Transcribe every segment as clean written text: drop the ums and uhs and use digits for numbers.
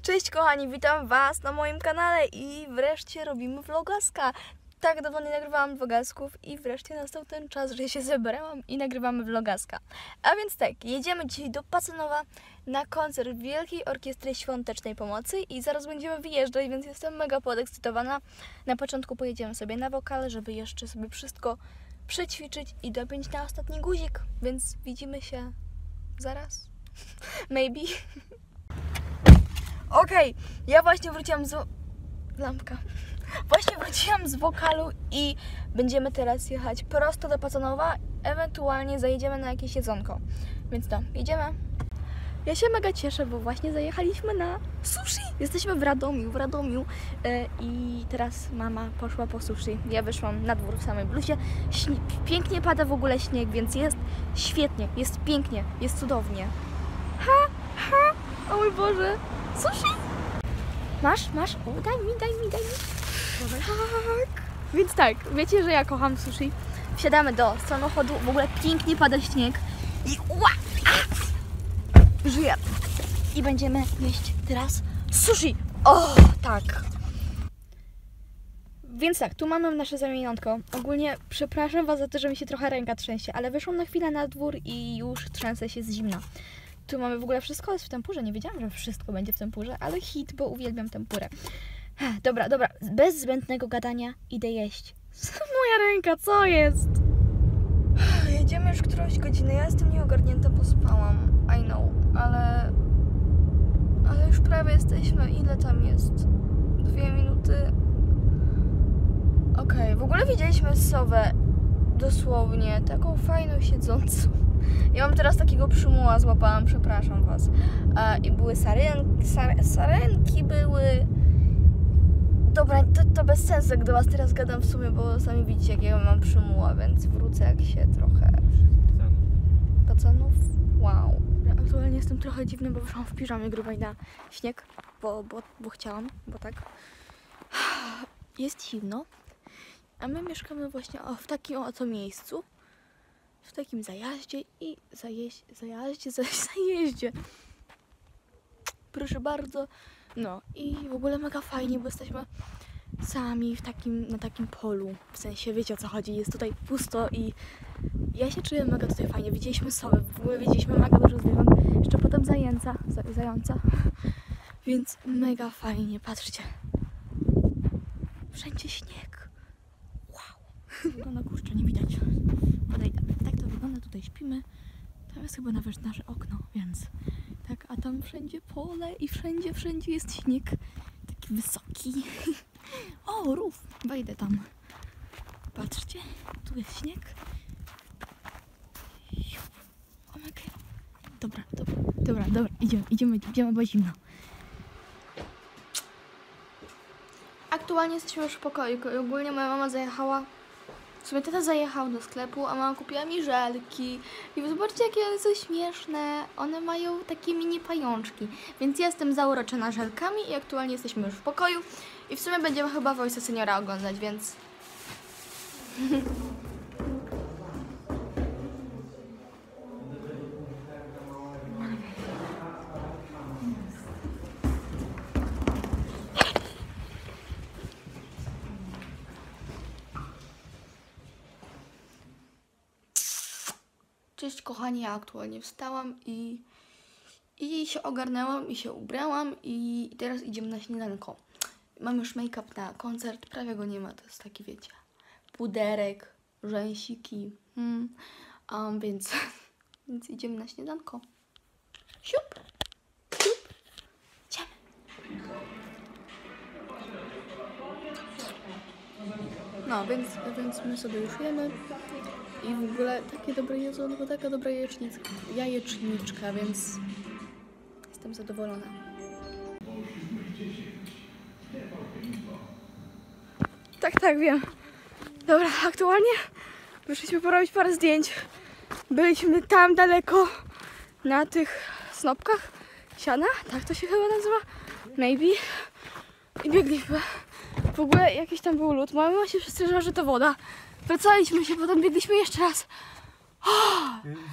Cześć kochani, witam was na moim kanale i wreszcie robimy vlogaska. Tak dawno nie nagrywałam vlogasków i wreszcie nastał ten czas, że się zebrałam i nagrywamy vlogaska. A więc tak, jedziemy dzisiaj do Pacanowa na koncert Wielkiej Orkiestry Świątecznej Pomocy i zaraz będziemy wyjeżdżać, więc jestem mega podekscytowana. Na początku pojedziemy sobie na wokal, żeby jeszcze sobie wszystko przećwiczyć i dopiąć na ostatni guzik, więc widzimy się zaraz. Maybe. Okej, ja właśnie wróciłam z... Lampka. Właśnie wróciłam z wokalu i będziemy teraz jechać prosto do Pacanowa, ewentualnie zajedziemy na jakieś jedzonko. Więc to, jedziemy. Ja się mega cieszę, bo właśnie zajechaliśmy na sushi. Jesteśmy w Radomiu i teraz mama poszła po sushi. Ja wyszłam na dwór w samej bluzie. Pięknie pada w ogóle śnieg, więc jest świetnie, jest pięknie, jest cudownie. O mój Boże, sushi! Masz? O, daj mi. Tak. Więc tak, wiecie, że ja kocham sushi. Wsiadamy do samochodu, w ogóle pięknie pada śnieg i żyję. I będziemy jeść teraz sushi. O, tak. Więc tak, tu mamy nasze zamieniątko. Ogólnie przepraszam was za to, że mi się trochę ręka trzęsie, ale wyszłam na chwilę na dwór i już trzęsę się z zimna. Tu mamy w ogóle wszystko jest w tempurze. Nie wiedziałam, że wszystko będzie w tempurze, ale hit, bo uwielbiam tempurę. Dobra, bez zbędnego gadania idę jeść. Moja ręka, co jest? Jedziemy już którąś godzinę. Ja jestem nieogarnięta, bo spałam. I know, ale już prawie jesteśmy. Ile tam jest? 2 minuty. Okej, w ogóle widzieliśmy sowę. Dosłownie, taką fajną siedzącą. Ja mam teraz takiego przymuła, złapałam, przepraszam was. I były sarenki były. Dobra, to bez sensu, jak do was teraz gadam w sumie, bo sami widzicie, jakiego mam przymuła, więc wrócę jak się trochę... Pacanów? Wow. Ja aktualnie jestem trochę dziwna, bo wyszłam w piżamie grubej na śnieg, bo chciałam, bo tak. Jest zimno. A my mieszkamy właśnie w takim oto miejscu. W takim zajeździe i zajeździe. Proszę bardzo. No i w ogóle mega fajnie, bo jesteśmy sami na takim polu. W sensie wiecie o co chodzi. Jest tutaj pusto i ja się czuję mega tutaj fajnie. Widzieliśmy sowy, w ogóle widzieliśmy mega dużo zwierząt. Jeszcze potem zająca. Więc mega fajnie, patrzcie. Wszędzie śnieg. No kurczę, nie widać. Podejdę. Tak to wygląda, tutaj śpimy. Tam jest chyba nawet nasze okno, więc tak, a tam wszędzie pole i wszędzie jest śnieg. Taki wysoki. O, rów! Wejdę tam. Patrzcie, tu jest śnieg. O my God. Dobra, idziemy, bo zimno. Aktualnie jesteśmy już w pokoju. Ogólnie moja mama zajechała. W sumie tata zajechał do sklepu, a mama kupiła mi żelki. I zobaczcie, jakie one są śmieszne. One mają takie mini pajączki. Więc jestem zauroczona żelkami i aktualnie jesteśmy już w pokoju. I w sumie będziemy chyba Wojsa Seniora oglądać, więc... Cześć kochani, ja aktualnie wstałam i się ogarnęłam i się ubrałam i teraz idziemy na śniadanko. Mam już make-up na koncert, prawie go nie ma, to jest taki wiecie, puderek, rzęsiki, więc idziemy na śniadanko. Siup, idziemy. No, więc my sobie już jemy. I w ogóle takie dobre jedzonko, taka dobra jajeczniczka, więc jestem zadowolona. Tak, wiem. Dobra, aktualnie wyszliśmy porobić parę zdjęć. Byliśmy tam daleko na tych snopkach siana, tak to się chyba nazywa, maybe. I biegliśmy. W ogóle jakiś tam był lód, moja mama się przestraszyła, że to woda. Wracaliśmy się, potem biegliśmy jeszcze raz.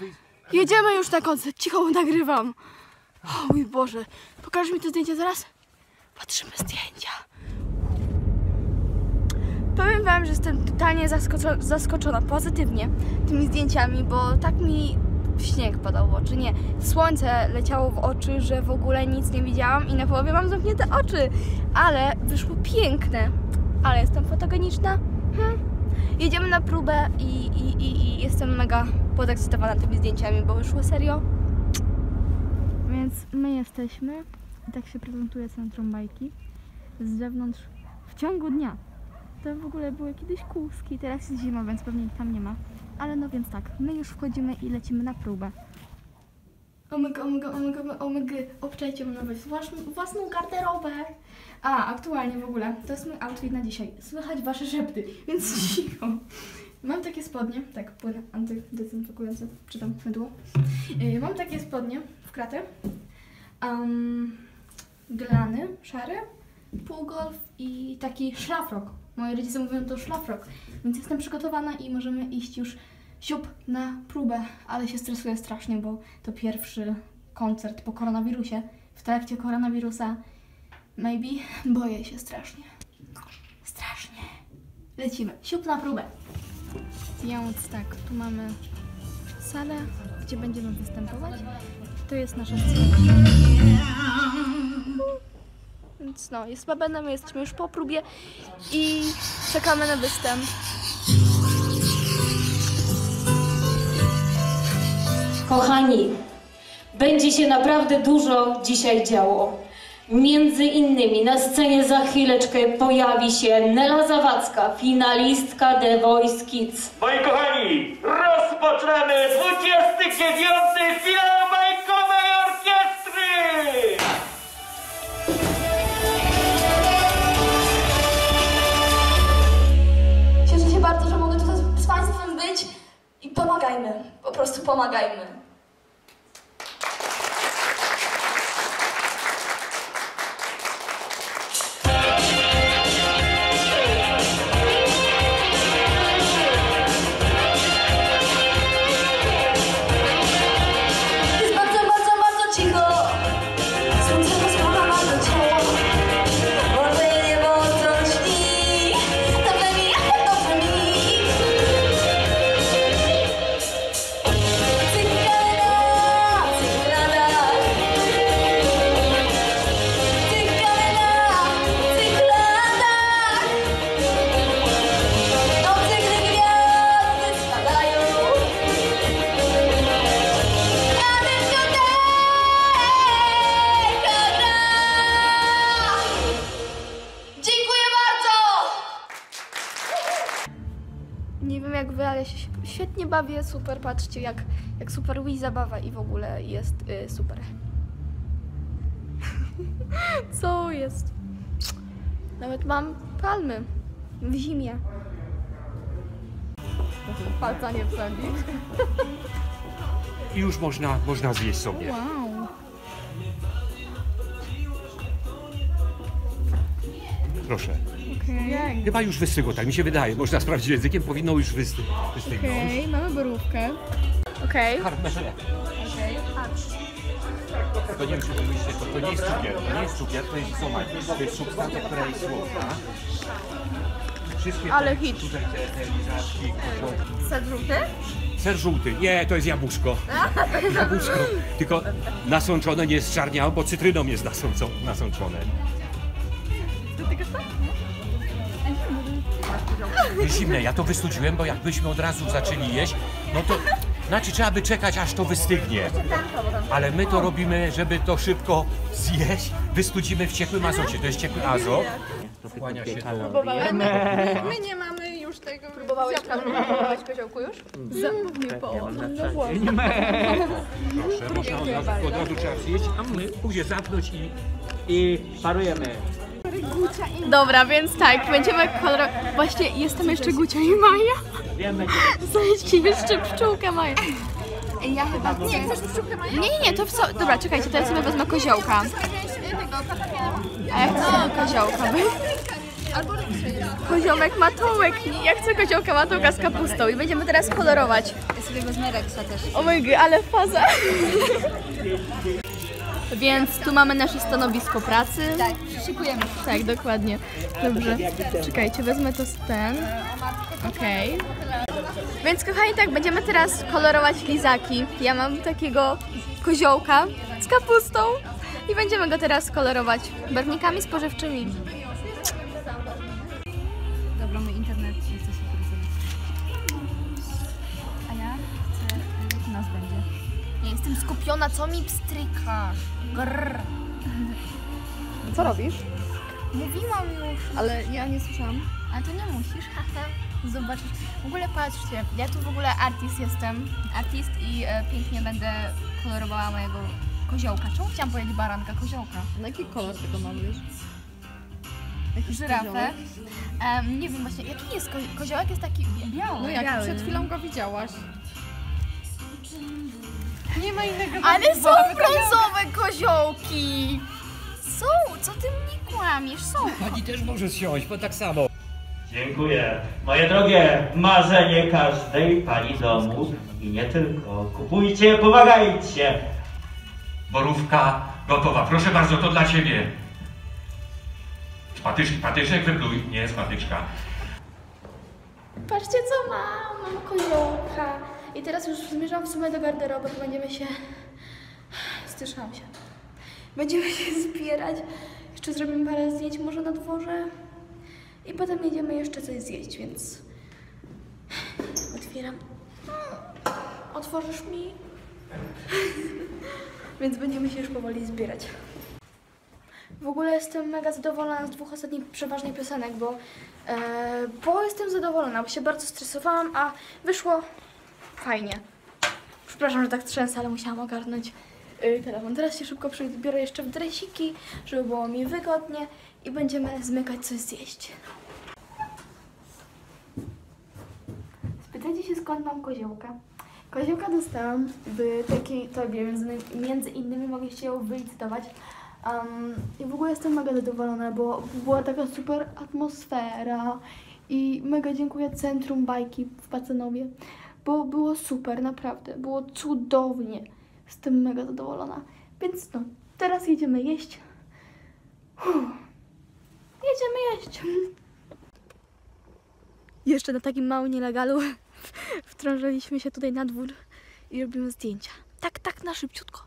Jedziemy już na koncert, cicho nagrywam. O mój Boże. Pokażesz mi te zdjęcia zaraz? Patrzymy zdjęcia. Powiem wam, że jestem totalnie zaskoczona pozytywnie tymi zdjęciami, bo tak mi śnieg padał w oczy. Nie, słońce leciało w oczy, że w ogóle nic nie widziałam i na połowie mam zamknięte oczy. Ale wyszło piękne. Ale jestem fotogeniczna. Jedziemy na próbę i jestem mega podekscytowana tymi zdjęciami, bo wyszło serio. Więc my jesteśmy i tak się prezentuje centrum bajki z zewnątrz w ciągu dnia. To w ogóle były kiedyś kółski, teraz jest zima, więc pewnie ich tam nie ma. Ale no więc tak, my już wchodzimy i lecimy na próbę. Omega, obczajcie nawet własną garderobę. A, aktualnie w ogóle, to jest mój outfit na dzisiaj. Słychać wasze szepty, więc cicho. Mam takie spodnie, tak, płyn antydezynfekujący, czy tam mydło. Mam takie spodnie w kratę. Glany szare, półgolf i taki szlafrok. Moi rodzice mówią to szlafrok, więc jestem przygotowana i możemy iść już siup na próbę, ale się stresuję strasznie, bo to pierwszy koncert po koronawirusie. W trakcie koronawirusa, maybe, boję się strasznie. Strasznie. Lecimy, siup na próbę. Więc tak, tu mamy salę, gdzie będziemy występować. To jest nasza scena. Więc no, jest babena, my jesteśmy już po próbie i czekamy na występ. Kochani, będzie się naprawdę dużo dzisiaj działo. Między innymi na scenie za chwileczkę pojawi się Nela Zawadzka, finalistka The Voice Kids. Moi kochani, rozpoczynamy 29. finał bajkowej orkiestry! Cieszę się bardzo, że mogę tutaj z Państwem być i pomagajmy, po prostu pomagajmy. Nie wiem jak wy, ale się świetnie bawię, super, patrzcie jak super Wii zabawa i w ogóle jest super. Co jest? Nawet mam palmy w zimie. Palca nie wsadzić. I już można zjeść sobie. Wow. Proszę. Okej. Chyba już wystygło, tak mi się wydaje. Można sprawdzić językiem, powinno już wystygnąć. Okej, mamy borówkę. Okej. Karmele. To nie wiem, czy mówiliście, to nie jest cukier. To nie jest cukier, to jest somak. To jest substancja, która jest słodka. Wszystkie Ale te, hit. tutaj te lizaczki, Ser żółty? ser żółty. Nie, to jest jabłuszko. Jabłuszko. Tylko nasączone nie jest czarniało, bo cytryną jest nasączone. Jest zimne, ja to wystudziłem, bo jakbyśmy od razu zaczęli jeść, no to znaczy trzeba by czekać, aż to wystygnie. Ale my to robimy, żeby to szybko zjeść, wystudzimy w ciekłym azocie. To jest ciekły azot. Kłania się do... My nie mamy już tego. Próbowałeś koziołku już? Proszę, można od razu trzeba zjeść, a my później zamknąć I parujemy. Dobra, więc tak, będziemy kolorować. Właśnie jestem jeszcze Gucia i Maja. Wiemy, Znajdźcie jeszcze pszczółkę Maja. Ja chyba nie. Chcesz pszczółkę Maja? Nie, to w co? Dobra, czekajcie, to ja sobie wezmę koziołka. A ja chcę koziołka. Albo lepsze. Koziołek matołek. Ja chcę koziołka matołka z kapustą i będziemy teraz kolorować. Ja sobie wezmę Rexa też. O my god, ale faza. Więc tu mamy nasze stanowisko pracy. Tak, szykujemy. Tak, dokładnie. Dobrze. Czekajcie, wezmę to z ten. Okej. Więc kochani, tak, będziemy teraz kolorować lizaki. Ja mam takiego koziołka z kapustą i będziemy go teraz kolorować barwnikami spożywczymi. Dobra, mój internet chce się wyrysować. A ja chcę, jak u nas będzie. Ja jestem skupiona, co mi pstryka. Grrr. Co robisz? Mówiłam już. Ale ja nie słyszałam. Ale to nie musisz, haha. Zobaczysz. W ogóle patrzcie, ja tu w ogóle artist i pięknie będę kolorowała mojego koziołka. Czemu chciałam powiedzieć baranka? Koziołka. Na jaki kolor tego malujesz? Żyrafę. Nie wiem właśnie, jaki jest koziołek? Jest taki biały. No jak przed chwilą go widziałaś. Nie ma innego. Ale są brązowe koziołki! Są! Co ty mnie kłamiesz? Są! Pani też może siąść, bo tak samo. Dziękuję. Moje drogie, marzenie każdej pani domu i nie tylko. Kupujcie, pomagajcie. Borówka gotowa. Proszę bardzo, to dla ciebie. Patyczek wypluj, nie z patyczka. Patrzcie co mam! Mam koziołka. I teraz już zmierzam w sumie do garderoby, bo będziemy się... Styszałam się. Będziemy się zbierać. Jeszcze zrobimy parę zdjęć może na dworze. I potem jedziemy jeszcze coś zjeść, więc... Otwieram. Otworzysz mi? Więc będziemy się już powoli zbierać. W ogóle jestem mega zadowolona z 2 ostatnich przeważnych piosenek, bo jestem zadowolona, bo się bardzo stresowałam, a wyszło fajnie. Przepraszam, że tak trzęsę, ale musiałam ogarnąć telefon. Teraz się szybko przebiorę jeszcze w dresiki, żeby było mi wygodnie i będziemy zmykać coś zjeść. Spytajcie się, skąd mam koziołka. Koziołka dostałam w takiej torbie, między innymi mogę się ją wylicytować. I w ogóle jestem mega zadowolona, bo była taka super atmosfera i mega dziękuję Centrum Bajki w Pacanowie, bo było super, naprawdę, było cudownie. Jestem mega zadowolona. Więc no, teraz jedziemy jeść. Jedziemy jeść. Jeszcze na takim małym nielegalu wtrążyliśmy się tutaj na dwór i robimy zdjęcia. Tak, na szybciutko.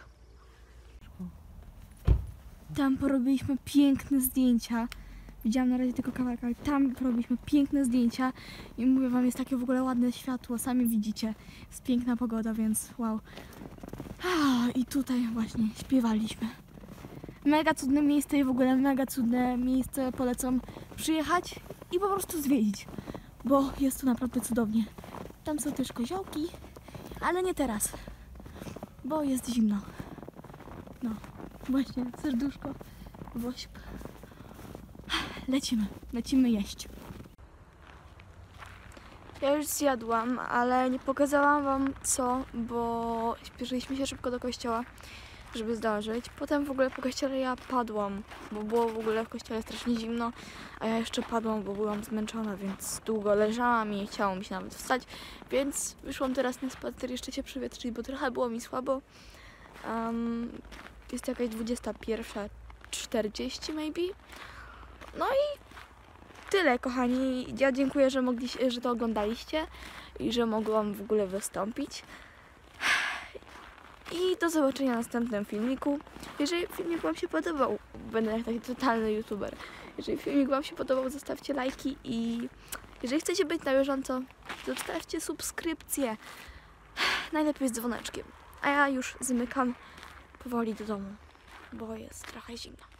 Tam porobiliśmy piękne zdjęcia. Widziałam na razie tylko kawałek, ale tam porobiliśmy piękne zdjęcia i mówię wam, jest takie w ogóle ładne światło, sami widzicie. Jest piękna pogoda, więc wow. I tutaj właśnie śpiewaliśmy. Mega cudne miejsce i w ogóle mega cudne miejsce, polecam przyjechać i po prostu zwiedzić, bo jest tu naprawdę cudownie. Tam są też koziołki, ale nie teraz, bo jest zimno. No, właśnie, serduszko, wośp. Lecimy jeść. Ja już zjadłam, ale nie pokazałam wam co, bo śpieszyliśmy się szybko do kościoła, żeby zdążyć. Potem w ogóle po kościele ja padłam, bo było w ogóle w kościele strasznie zimno, a ja jeszcze padłam, bo byłam zmęczona, więc długo leżałam i nie chciało mi się nawet wstać, więc wyszłam teraz na spacer jeszcze się przewietrzyć, bo trochę było mi słabo. Jest jakaś 21:40 maybe. No i tyle, kochani. Ja dziękuję, że to oglądaliście i że mogłam w ogóle wystąpić. I do zobaczenia w następnym filmiku. Jeżeli filmik wam się podobał, będę jak taki totalny youtuber. Jeżeli filmik wam się podobał, zostawcie lajki i jeżeli chcecie być na bieżąco, zostawcie subskrypcję. Najlepiej z dzwoneczkiem. A ja już zmykam powoli do domu, bo jest trochę zimno.